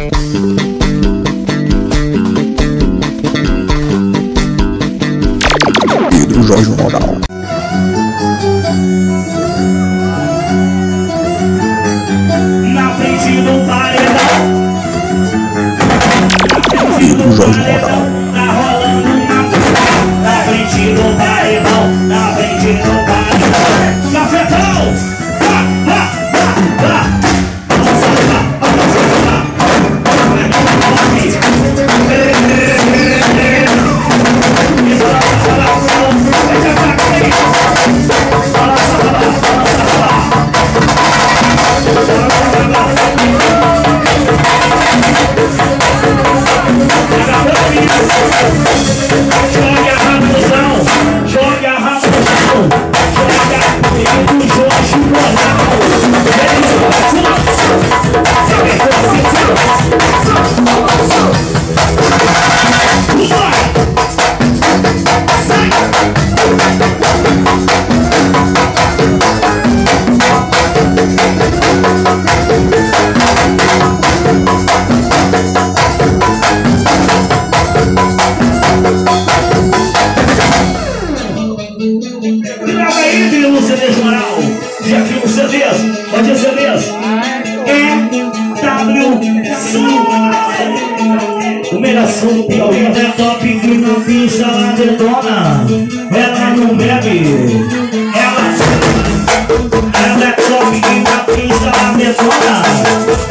Pedro Jorge Moral. Na frente do paredão, Pedro Jorge Moral. tá rolando na frente do paredão, na frente do paredão. Cafetão! Já viu os CDs? Pode ser CDs. O melhor som do Piauí é top que na pista ela detona. Ela não bebe. Ela é top que na pista ela detona.